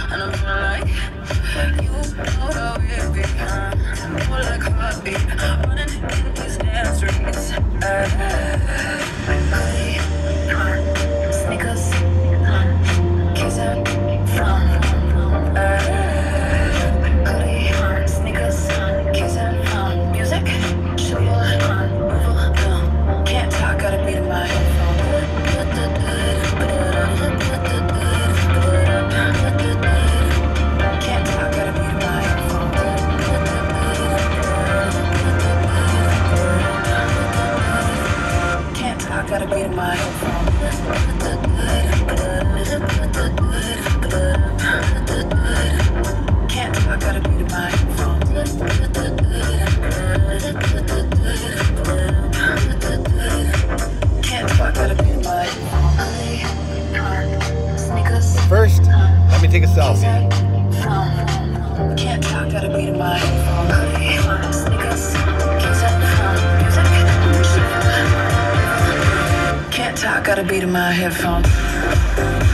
And I'm feeling like you know how it be. More like a heartbeat, running in these damn streets. Sneakers, kissing from. Hoodie, sneakers, kissing from. Music, show you overkill. Can't talk, gotta beat in my headphone. Can't talk, gotta beat in my headphone. Can't talk, gotta beat in my headphone. Can't talk, gotta beat in my headphone. Can't talk, gotta beat in my sneakers. First, let me take a selfie. Can't talk, gotta beat in my sneakers. Can't talk, gotta beat in my headphones.